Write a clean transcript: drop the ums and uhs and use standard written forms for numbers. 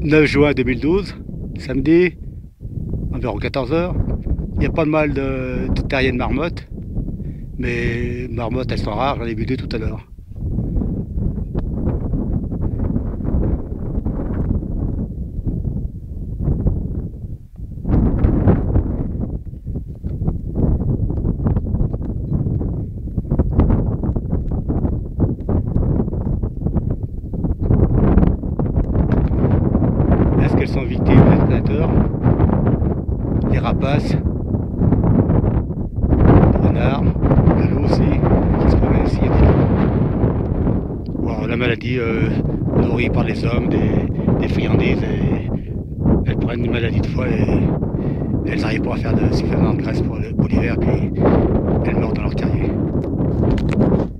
9 juin 2012, samedi, environ 14 heures. Il n'y a pas de mal de terriers de marmottes, mais marmottes elles sont rares, j'en ai vu deux tout à l'heure. Est-ce qu'elles sont victimes des prédateurs, les rapaces, les renards, le loup aussi, qui se promène ici, ou alors la maladie nourrie par les hommes, des friandises, et elles prennent une maladie de foie et elles n'arrivent pas à faire suffisamment de graisse pour l'hiver, puis elles meurent dans leur terrier.